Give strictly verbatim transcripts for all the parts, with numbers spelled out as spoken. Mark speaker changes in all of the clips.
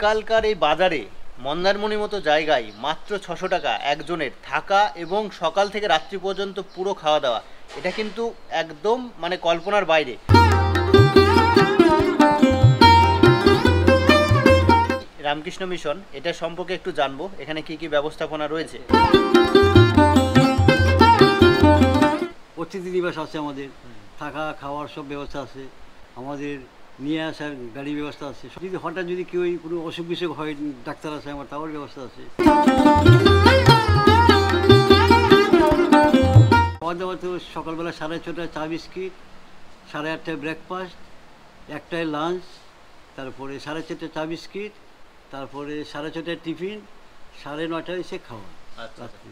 Speaker 1: আজকালকার এই বাজারে মন্দারমণির মতো জায়গায় মাত্র ছশো টাকা একজনের থাকা এবং সকাল থেকে রাত্রি পর্যন্ত পুরো খাওয়া দাওয়া, এটা কিন্তু একদম মানে কল্পনার বাইরে। রামকৃষ্ণ মিশন এটা সম্পর্কে একটু জানবো, এখানে কি কি ব্যবস্থাপনা রয়েছে।
Speaker 2: অতিথি নিবাস আছে, আমাদের থাকা খাওয়ার সব ব্যবস্থা আছে, আমাদের নিয়ে আসার গাড়ি ব্যবস্থা আছে। যদি হঠাৎ যদি কেউ কোনো অসুখ বিসুখ হয়, ডাক্তার আছে আমার, তাওয়ার ব্যবস্থা আছে। খাওয়া দাওয়া তো সকালবেলা সাড়ে ছটায় চা বিস্কিট, সাড়ে আটটায় ব্রেকফাস্ট, একটায় লাঞ্চ, তারপরে সাড়ে চারটায় চা বিস্কিট, তারপরে সাড়ে ছটায় টিফিন, সাড়ে নটায় এসে খাওয়া। রাত্রি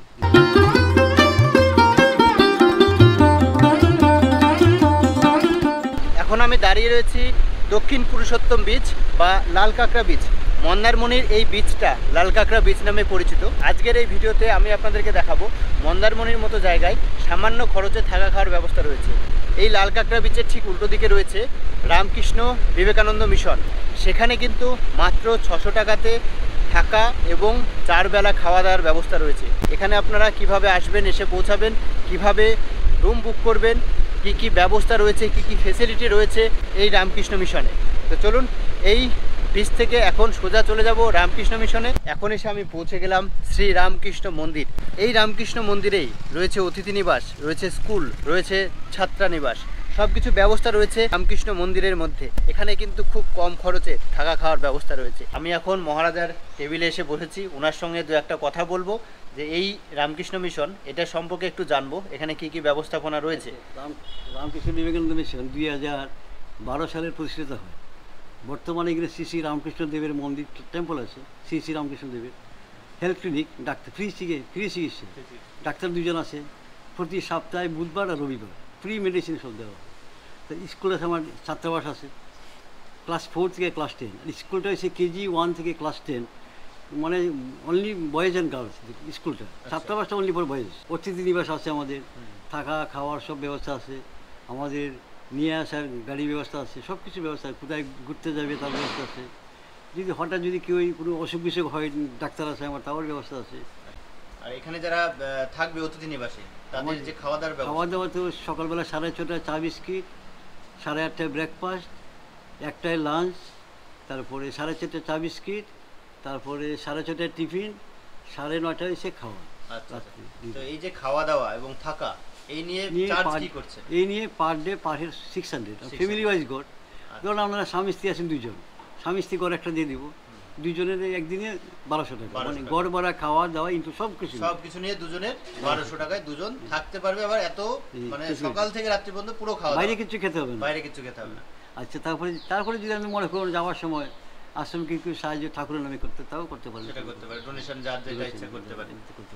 Speaker 1: এখন আমি দাঁড়িয়ে রয়েছি দক্ষিণ পুরুষোত্তম বিচ বা লাল কাঁকড়া বিচ। মন্দারমণির এই বিচটা লাল কাঁকড়া বিচ নামে পরিচিত। আজকের এই ভিডিওতে আমি আপনাদেরকে দেখাবো মন্দারমণির মতো জায়গায় সামান্য খরচে থাকা খাওয়ার ব্যবস্থা রয়েছে। এই লাল কাঁকড়া বিচের ঠিক উল্টো দিকে রয়েছে রামকৃষ্ণ বিবেকানন্দ মিশন। সেখানে কিন্তু মাত্র ছশো টাকাতে থাকা এবং চার বেলা খাওয়া দাওয়ার ব্যবস্থা রয়েছে। এখানে আপনারা কিভাবে আসবেন, এসে পৌঁছাবেন, কিভাবে রুম বুক করবেন, কি কি ব্যবস্থা রয়েছে, কি কি ফেসিলিটি রয়েছে এই রামকৃষ্ণ মিশনে। তো চলুন, এই বিচ থেকে এখন সোজা চলে যাব রামকৃষ্ণ মিশনে। এখন এসে আমি পৌঁছে গেলাম শ্রী রামকৃষ্ণ মন্দির। এই রামকৃষ্ণ মন্দিরেই রয়েছে অতিথি নিবাস, রয়েছে স্কুল, রয়েছে ছাত্রানিবাস, সব কিছু ব্যবস্থা রয়েছে রামকৃষ্ণ মন্দিরের মধ্যে। এখানে কিন্তু খুব কম খরচে থাকা খাওয়ার ব্যবস্থা রয়েছে। আমি এখন মহারাজার টেবিলে এসে বসেছি, ওনার সঙ্গে দু একটা কথা বলবো যে এই রামকৃষ্ণ মিশন এটা সম্পর্কে একটু জানবো, এখানে কি কি ব্যবস্থাপনা রয়েছে।
Speaker 2: রাম রামকৃষ্ণ বিবেকানন্দ মিশন দুই হাজার বারো সালে প্রতিষ্ঠিত হয়। বর্তমানে এখানে শ্রী শ্রী রামকৃষ্ণ দেবের মন্দির টেম্পল আছে, শ্রী শ্রী রামকৃষ্ণ দেবের হেলথ ক্লিনিক, ডাক্তার ফ্রি চিকিৎসা ফ্রি চিকিৎসা ডাক্তার দুজন আছে। প্রতি সপ্তাহে বুধবার আর রবিবার ফ্রি মেডিসিন সব দেওয়া। তো স্কুল আছে, আমার ছাত্রাবাস আছে ক্লাস ফোর থেকে ক্লাস টেন। স্কুলটা হচ্ছে কেজি ওয়ান থেকে ক্লাস টেন, মানে অনলি বয়েজ অ্যান্ড গার্লস স্কুলটা। ছাত্রাবাসটা অনলি ফর বয়েজ। অতিথি নিবাস আছে, আমাদের থাকা খাওয়ার সব ব্যবস্থা আছে, আমাদের নিয়ে আসার গাড়ি ব্যবস্থা আছে, সব কিছু ব্যবস্থা। কোথায় ঘুরতে যাবে তার ব্যবস্থা আছে। যদি হঠাৎ যদি কেউ কোনো অসুখ বিসুখ হয়, ডাক্তার আছে আমার, তাওয়ার ব্যবস্থা আছে।
Speaker 1: আর এখানে যারা থাকবে অতিথি নিবাসে তাদের যে খাওয়া দাওয়ার ব্যবস্থা,
Speaker 2: খাওয়া দাওয়া তো সকালবেলা সাড়ে ছটায় চা বিস্কিট, সাড়ে আটটায় ব্রেকফাস্ট, একটায় লাঞ্চ, তারপরে সাড়ে চারটায় চা বিস্কিট, তারপরে সাড়ে ছটায় টিফিন, সাড়ে নটায় এসে খাওয়া। রাত্রি
Speaker 1: তো এই যে খাওয়া দাওয়া এবং থাকা এই নিয়ে চার্জ কি করছে?
Speaker 2: এই নিয়ে per day per head six hundred family wise গড়। ধরুন আপনারা স্বামী স্ত্রী আছেন দুজন, স্বামী স্ত্রী গড় একটা দিয়ে দিব, দুজনের একদিনে বারোশো টাকা, মানে গড় ভাড়া খাওয়া দাওয়া কিন্তু সব কিছু
Speaker 1: সব কিছু নিয়ে দুজনের বারোশো টাকায় দুজন থাকতে পারবে। আবার এত মানে সকাল থেকে রাত্রি পর্যন্ত পুরো খাওয়া,
Speaker 2: বাইরে কিছু খেতে হবে না,
Speaker 1: বাইরে কিছু খেতে হবে না।
Speaker 2: আচ্ছা, তারপরে তারপরে যদি আমি মনে করুন যাওয়ার সময় আশ্রমকে একটু সাহায্য ঠাকুরের নামে করতে, তাও করতে পারবে,
Speaker 1: সেটা করতে পারে, ডোনেশন যার যেটা ইচ্ছা করতে পারে।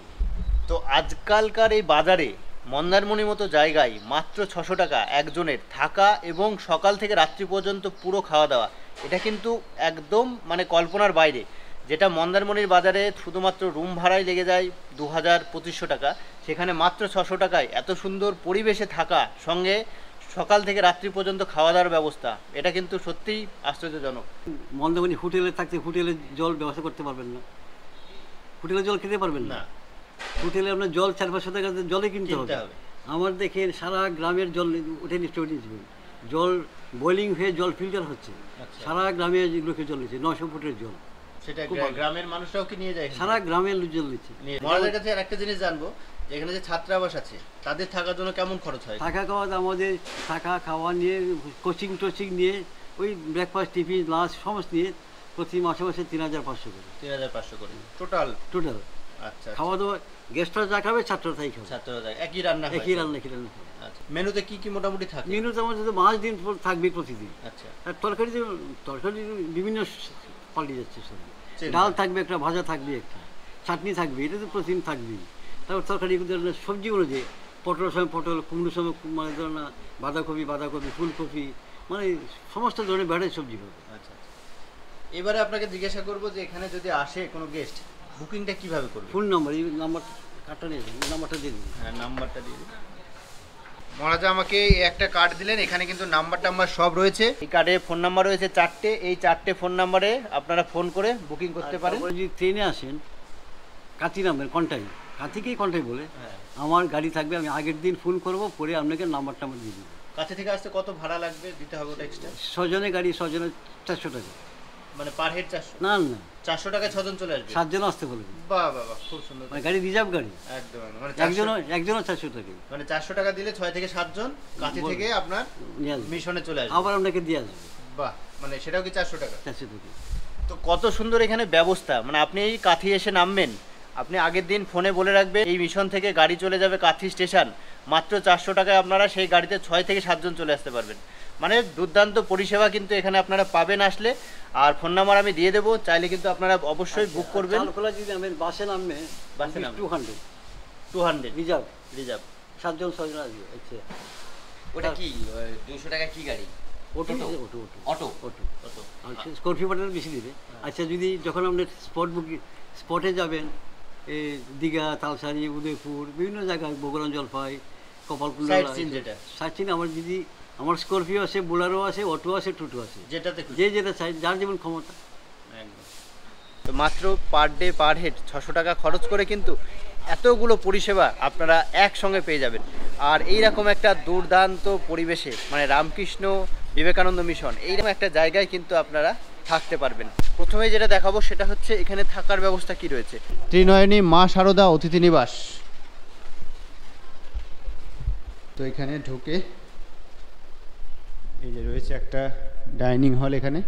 Speaker 1: তো আজকালকার এই বাজারে মন্দারমণির মতো জায়গায় মাত্র ছশো টাকা একজনের থাকা এবং সকাল থেকে রাত্রি পর্যন্ত পুরো খাওয়া দাওয়া, এটা কিন্তু একদম মানে কল্পনার বাইরে। যেটা মন্দারমণির বাজারে শুধুমাত্র রুম ভাড়াই লেগে যায় দু হাজার পঁচিশশো টাকা, সেখানে মাত্র ছশো টাকায় এত সুন্দর পরিবেশে থাকা, সঙ্গে সকাল থেকে রাত্রি পর্যন্ত খাওয়া দাওয়ার ব্যবস্থা, এটা কিন্তু সত্যিই আশ্চর্যজনক।
Speaker 2: মন্দারমণি হোটেলে থাকতে হোটেলে জল ব্যবস্থা করতে পারবেন না, হোটেলে জল খেতে পারবেন না। হোটেলে আপনার জল চার পাঁচশো টাকা জলে কিনতে হবে। আমার দেখেন সারা গ্রামের জল উঠে নিচ্ছে, উঠে নিচ্ছে জল বোয়লিং হয়ে জল ফিল্টার হচ্ছে, সারা গ্রামে লোকে জল নিচ্ছে, নশো ফুটের জল।
Speaker 1: সেটা গ্রামের মানুষরাও কি নিয়ে যায়?
Speaker 2: সারা গ্রামের জল নিচ্ছে।
Speaker 1: মহারাজের কাছে একটা জিনিস জানবো, এখানে যে ছাত্রাবাস আছে তাদের থাকার জন্য কেমন খরচ হয়?
Speaker 2: থাকা খাওয়া আমাদের থাকা খাওয়া নিয়ে, কোচিং টোচিং নিয়ে, ওই ব্রেকফাস্ট টিফিন লাঞ্চ সমস্ত নিয়ে প্রতি মাসে মাসে তিন হাজার পাঁচশো করে
Speaker 1: তিন হাজার পাঁচশো করে টোটাল টোটাল
Speaker 2: আচ্ছা, খাওয়া দাওয়া গেস্টরা যা খাবে ছাত্ররা তাই খাবে,
Speaker 1: ছাত্ররা একই রান্না
Speaker 2: একই রান্না একই রান্না।
Speaker 1: আচ্ছা, মেনুতে কি কি মোটামুটি থাকে?
Speaker 2: মেনুতে আমাদের তো মাছ দিন থাকবে প্রতিদিন।
Speaker 1: আচ্ছা, আর
Speaker 2: তরকারি তরকারি বিভিন্ন পাল্টে যাচ্ছে, সব ডাল থাকবে একটা, ভাজা থাকবে একটা, চাটনি থাকবে, এটা তো প্রতিদিন থাকবেই। তারপর তরকারি সবজিগুলো যে পটলের সময় পটল, কুমড়োর সময় মানে ধরো না বাঁধাকপি বাঁধাকপি ফুলকপি, মানে সমস্ত ধরনের ভ্যারাইটি সবজি পাবে।
Speaker 1: আচ্ছা, এবারে আপনাকে জিজ্ঞাসা করবো যে এখানে যদি আসে কোনো গেস্ট, বুকিংটা কিভাবে করবে?
Speaker 2: ফোন নাম্বার, এই নাম্বার কার্ডটা নিয়ে নাম্বারটা দিয়ে দিন।
Speaker 1: হ্যাঁ, নাম্বারটা দিয়ে দিন। মহারাজা আমাকে এই একটা কার্ড দিলেন, এখানে কিন্তু নাম্বার টাম্বার সব রয়েছে। এই কার্ডে ফোন নাম্বার রয়েছে চারটে, এই চারটে ফোন নাম্বারে আপনারা ফোন করে বুকিং করতে পারেন।
Speaker 2: যদি ট্রেনে আসেন কাঁথি নামবেন কন্টাই, কাঁথিকেই কন্টাই বলে আমার গাড়ি থাকবে, আমি আগের দিন ফোন করব, পরে আপনাকে নাম্বার টাম্বার দিয়ে দেবো।
Speaker 1: কাছে থেকে আসতে কত ভাড়া লাগবে দিতে হবে ওটা এক্সট্রা?
Speaker 2: ছজনের গাড়ি ছজনের চারশো টাকা।
Speaker 1: মানে পার হেড চারশো?
Speaker 2: না না
Speaker 1: চারশো টাকা ছজন চলে আসবে?
Speaker 2: সাতজন আসতে বলবে।
Speaker 1: বাহ বাহ বাহ, খুব সুন্দর।
Speaker 2: মানে গাড়ি রিজার্ভ গাড়ি
Speaker 1: একদম মানে
Speaker 2: একজন একজনও চারশো টাকা,
Speaker 1: মানে চারশো টাকা দিলে ছয় থেকে সাতজন কাছে থেকে আপনার মিশনে চলে আসবে,
Speaker 2: আবার আপনাকে দিয়ে আসবে।
Speaker 1: বাহ, মানে সেটাও কি চারশো টাকা?
Speaker 2: চারশো টাকা।
Speaker 1: তো কত সুন্দর এখানে ব্যবস্থা। মানে আপনি এই কাঁথি এসে নামবেন, আপনি আগের দিন ফোনে বলে রাখবেন এই মিশন থেকে গাড়ি চলে যাবে কাঁথি স্টেশন, মাত্র চারশো টাকায় আপনারা সেই গাড়িতে ছয় থেকে সাতজন চলে আসতে পারবেন। মানে দুর্দান্ত পরিষেবা কিন্তু এখানে আপনারা পাবেন আসলে। আর ফোন নাম্বার আমি দিয়ে দেবো, চাইলে কিন্তু আপনারা অবশ্যই বুক করবেন।
Speaker 2: চালখোলা যদি নামেন বাসে নামবে,
Speaker 1: বাসে নামবে
Speaker 2: two hundred
Speaker 1: two hundred
Speaker 2: reserve
Speaker 1: reserve
Speaker 2: সাতজন ছজন আসবে। আচ্ছা
Speaker 3: ওটা কি দুশো টাকা কি গাড়ি?
Speaker 2: Auto auto auto
Speaker 3: auto
Speaker 2: auto
Speaker 1: কত?
Speaker 2: আচ্ছা স্করপিও ভাড়াটা বেশি দেবে। আচ্ছা যদি যখন আপনি স্পট বুকিং স্পটে যাবেন, এই দীঘা, তালসারি, উদয়পুর, বিভিন্ন জায়গায়, বগুড়া, জলপাই, কপালকুণ্ডা,
Speaker 1: সাইট সিন যেটা
Speaker 2: সাইট সিন আমার যদি আমার স্করপিও আছে, বোলারও আছে, অটো আছে, টোটো আছে,
Speaker 1: যেটাতে
Speaker 2: যে যেটা চাই, যার যেমন ক্ষমতা।
Speaker 1: একদম। তো মাত্র পার ডে পার হেড ছশো টাকা খরচ করে কিন্তু এতগুলো পরিষেবা আপনারা একসঙ্গে পেয়ে যাবেন। আর এইরকম একটা দুর্দান্ত পরিবেশে, মানে রামকৃষ্ণ বিবেকানন্দ মিশন এইরকম একটা জায়গায় কিন্তু আপনারা থাকতে পারবেন। প্রথমে যেটা দেখাবো সেটা হচ্ছে এখানে থাকার ব্যবস্থা কি রয়েছে। ত্রিনয়নী মা শারদা অতিথি নিবাস। তো এখানে ঢুকে এই যে রয়েছে একটা ডাইনিং হল, এখানে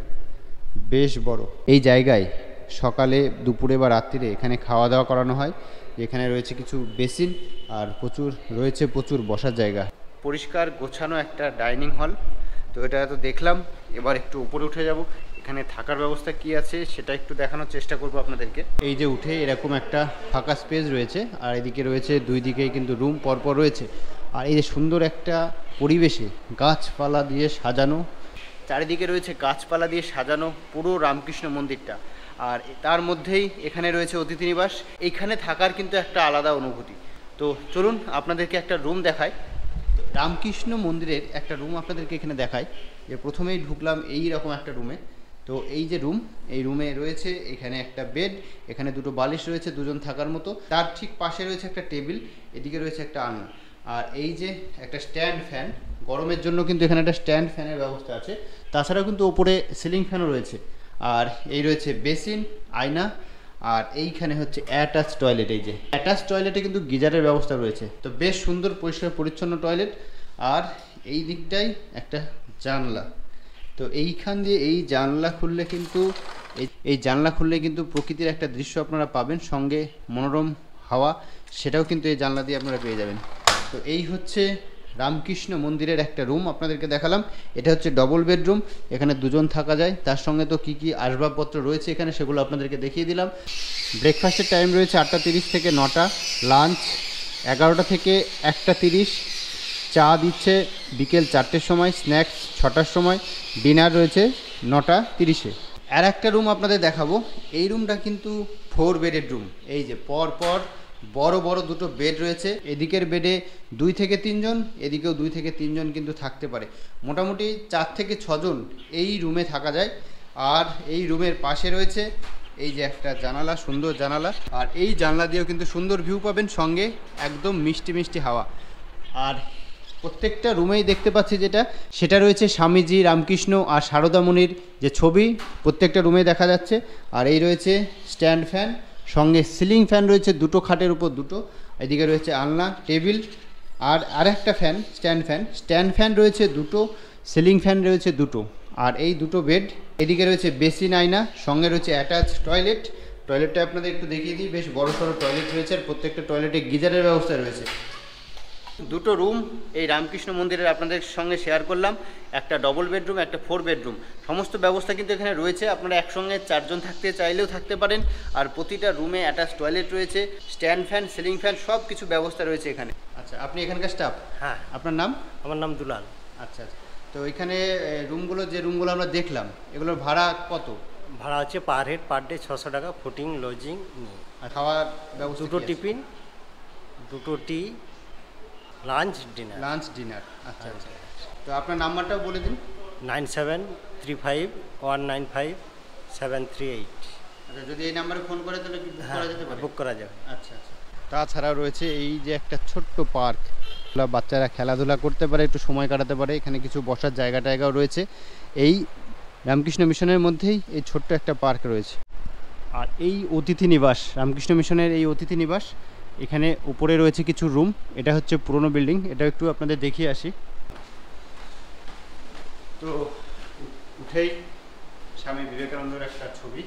Speaker 1: বেশ বড়। এই জায়গায় সকালে, দুপুরে বা রাত্রিরে এখানে খাওয়া দাওয়া করানো হয়। এখানে রয়েছে কিছু বেসিন আর প্রচুর রয়েছে প্রচুর বসার জায়গা। পরিষ্কার গোছানো একটা ডাইনিং হল। তো এটা তো দেখলাম, এবার একটু উপরে উঠে যাব, এখানে থাকার ব্যবস্থা কি আছে সেটা একটু দেখানোর চেষ্টা করব আপনাদেরকে। এই যে উঠে এরকম একটা ফাঁকা স্পেস রয়েছে, আর এদিকে রয়েছে দুই দিকেই কিন্তু রুম পরপর রয়েছে। আর এই যে সুন্দর একটা পরিবেশে গাছপালা দিয়ে সাজানো, চারিদিকে রয়েছে গাছপালা দিয়ে সাজানো পুরো রামকৃষ্ণ মন্দিরটা। আর তার মধ্যেই এখানে রয়েছে অতিথি নিবাস। এইখানে থাকার কিন্তু একটা আলাদা অনুভূতি। তো চলুন আপনাদেরকে একটা রুম দেখাই। রামকৃষ্ণ মন্দিরের একটা রুম আপনাদেরকে এখানে দেখাই। যে প্রথমেই ঢুকলাম এই রকম একটা রুমে। তো এই যে রুম, এই রুমে রয়েছে এখানে একটা বেড, এখানে দুটো বালিশ রয়েছে দুজন থাকার মতো, তার ঠিক পাশে রয়েছে একটা টেবিল, এদিকে রয়েছে একটা আলনা। আর এই যে একটা স্ট্যান্ড ফ্যান, গরমের জন্য কিন্তু এখানে একটা স্ট্যান্ড ফ্যানের ব্যবস্থা আছে। তাছাড়াও কিন্তু ওপরে সিলিং ফ্যানও রয়েছে। আর এই রয়েছে বেসিন, আয়না, আর এইখানে হচ্ছে অ্যাটাচ টয়লেট। এই যে অ্যাটাচ টয়লেটে কিন্তু গিজারের ব্যবস্থা রয়েছে। তো বেশ সুন্দর পরিষ্কার পরিচ্ছন্ন টয়লেট। আর এই দিকটাই একটা জানলা। তো এইখান দিয়ে এই জানলা খুললে কিন্তু এই এই জানলা খুললে কিন্তু প্রকৃতির একটা দৃশ্য আপনারা পাবেন, সঙ্গে মনোরম হাওয়া, সেটাও কিন্তু এই জানলা দিয়ে আপনারা পেয়ে যাবেন। তো এই হচ্ছে রামকৃষ্ণ মন্দিরের একটা রুম আপনাদেরকে দেখালাম। এটা হচ্ছে ডবল বেডরুম, এখানে দুজন থাকা যায়। তার সঙ্গে তো কী কী আসবাবপত্র রয়েছে এখানে সেগুলো আপনাদেরকে দেখিয়ে দিলাম। ব্রেকফাস্টের টাইম রয়েছে আটটা তিরিশ থেকে নটা, লাঞ্চ এগারোটা থেকে একটা তিরিশ, চা দিচ্ছে বিকেল চারটের সময়, স্ন্যাক্স ছটার সময়, ডিনার রয়েছে নটা তিরিশে। আর একটা রুম আপনাদের দেখাবো। এই রুমটা কিন্তু ফোর বেডের রুম। এই যে পর পর বড় বড় দুটো বেড রয়েছে। এদিকের বেডে দুই থেকে তিনজন, এদিকেও দুই থেকে তিনজন কিন্তু থাকতে পারে। মোটামুটি চার থেকে ছজন এই রুমে থাকা যায়। আর এই রুমের পাশে রয়েছে এই যে একটা জানালা, সুন্দর জানালা। আর এই জানলা দিয়েও কিন্তু সুন্দর ভিউ পাবেন, সঙ্গে একদম মিষ্টি মিষ্টি হাওয়া। আর প্রত্যেকটা রুমেই দেখতে পাচ্ছি যেটা, সেটা রয়েছে স্বামীজি, রামকৃষ্ণ আর সারদামণির যে ছবি প্রত্যেকটা রুমে দেখা যাচ্ছে। আর এই রয়েছে স্ট্যান্ড ফ্যান, সঙ্গে সিলিং ফ্যান রয়েছে দুটো খাটের উপর দুটো। এদিকে রয়েছে আলনা, টেবিল, আর আরেকটা fan, stand fan. Stand fan রয়েছে দুটো, সিলিং ফ্যান রয়েছে দুটো। আর এই দুটো বেড, এদিকে রয়েছে বেসিন, আয়না, সঙ্গে রয়েছে অ্যাটাচ টয়লেট। টয়লেটটা আপনাদের একটু দেখিয়ে দিই, বেশ বড় সড়ো টয়লেট রয়েছে। আর প্রত্যেকটা টয়লেটে গিজারের ব্যবস্থা রয়েছে। দুটো রুম এই রামকৃষ্ণ মন্দিরের আপনাদের সঙ্গে শেয়ার করলাম। একটা ডবল বেডরুম, একটা ফোর বেডরুম। সমস্ত ব্যবস্থা কিন্তু এখানে রয়েছে। আপনারা একসঙ্গে চারজন থাকতে চাইলেও থাকতে পারেন। আর প্রতিটা রুমে অ্যাটাচ টয়লেট রয়েছে, স্ট্যান্ড ফ্যান, সিলিং ফ্যান, সব কিছু ব্যবস্থা রয়েছে এখানে। আচ্ছা, আপনি এখানকার স্টাফ?
Speaker 4: হ্যাঁ।
Speaker 1: আপনার নাম?
Speaker 4: আমার নাম দুলাল।
Speaker 1: আচ্ছা আচ্ছা। তো এখানে রুমগুলো, যে রুমগুলো আমরা দেখলাম, এগুলোর ভাড়া কত?
Speaker 4: ভাড়া হচ্ছে পার হেড পার ডে ছশো টাকা, ফুটিং লজিং।
Speaker 1: আর খাওয়ার ব্যবস্থা?
Speaker 4: দুটো টিফিন, দুটো tea, lunch dinner
Speaker 1: lunch dinner. আচ্ছা আচ্ছা। তো আপনার নাম্বারটাও বলে দিন।
Speaker 4: Nine seven three five one nine five seven three eight.
Speaker 1: আচ্ছা, যদি এই নাম্বারে ফোন করে তাহলে কি বুক করা যেতে পারে?
Speaker 4: বুক করা যাবে।
Speaker 1: আচ্ছা আচ্ছা। তাছাড়াও রয়েছে এই যে একটা ছোট্ট পার্ক, বাচ্চারা খেলাধুলা করতে পারে, একটু সময় কাটাতে পারে। এখানে কিছু বসার জায়গা টায়গাও রয়েছে। এই রামকৃষ্ণ মিশনের মধ্যেই এই ছোট্ট একটা পার্ক রয়েছে। আর এই অতিথি নিবাস, রামকৃষ্ণ মিশনের এই অতিথি নিবাস, এখানে উপরে রয়েছে কিছু রুম। এটা হচ্ছে পুরনো বিল্ডিং, এটা একটু আপনাদের দেখিয়ে আসি। তো উঠেই স্বামী বিবেকানন্দের একটা ছবি।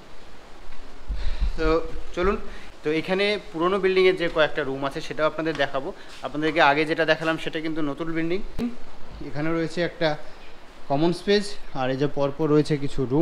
Speaker 1: তো চলুন, তো এখানে পুরনো বিল্ডিংয়ের যে কয়েকটা রুম আছে সেটাও আপনাদের দেখাবো। আপনাদেরকে আগে যেটা দেখালাম সেটা কিন্তু নতুন বিল্ডিং। এখানে রয়েছে একটা কমন স্পেস, আর এই যে পরপর রয়েছে কিছু রুম।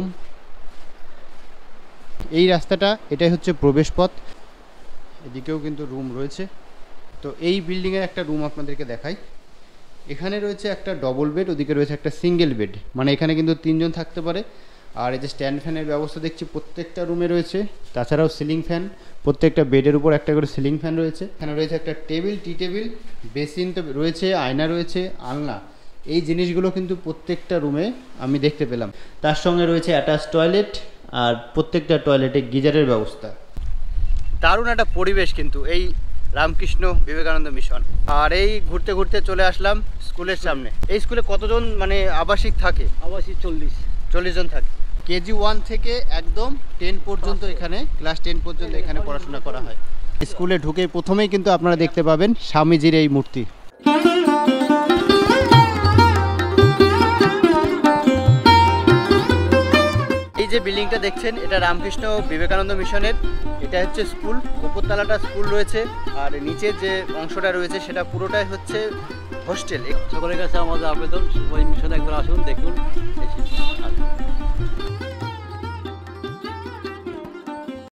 Speaker 1: এই রাস্তাটা, এটাই হচ্ছে প্রবেশপথ। এদিকেও কিন্তু রুম রয়েছে। তো এই বিল্ডিংয়ের একটা রুম আপনাদেরকে দেখাই। এখানে রয়েছে একটা ডবল বেড, ওদিকে রয়েছে একটা সিঙ্গেল বেড, মানে এখানে কিন্তু তিনজন থাকতে পারে। আর এই যে স্ট্যান্ড ফ্যানের ব্যবস্থা দেখছি প্রত্যেকটা রুমে রয়েছে। তাছাড়াও সিলিং ফ্যান, প্রত্যেকটা বেডের উপর একটা করে সিলিং ফ্যান রয়েছে। এখানে রয়েছে একটা টেবিল, টি টেবিল, বেসিন তো রয়েছে, আয়না রয়েছে, আলনা। এই জিনিসগুলো কিন্তু প্রত্যেকটা রুমে আমি দেখতে পেলাম। তার সঙ্গে রয়েছে অ্যাটাচ টয়লেট, আর প্রত্যেকটা টয়লেটে গিজারের ব্যবস্থা। দারুণ একটা পরিবেশ কিন্তু এই রামকৃষ্ণ বিবেকানন্দ মিশন। আর এই ঘুরতে ঘুরতে চলে আসলাম স্কুলের সামনে। এই স্কুলে কতজন মানে আবাসিক থাকে?
Speaker 2: আবাসিক চল্লিশ
Speaker 1: চল্লিশ জন থাকে। কেজি ওয়ান থেকে একদম টেন পর্যন্ত, এখানে ক্লাস টেন পর্যন্ত এখানে পড়াশোনা করা হয়। স্কুলে ঢুকে প্রথমেই কিন্তু আপনারা দেখতে পাবেন স্বামীজির এই মূর্তি। এই যে বিল্ডিংটা দেখছেন, এটা রামকৃষ্ণ বিবেকানন্দ মিশনের। এটা হচ্ছে স্কুল, উপরতলাটা স্কুল রয়েছে, আর নিচের যে অংশটা রয়েছে সেটা পুরোটাই হচ্ছে হোস্টেল।
Speaker 2: সকলের কাছে আমাদের আবেদন, সবাই মিশনে একবার আসুন, দেখুন, এসে আসুন।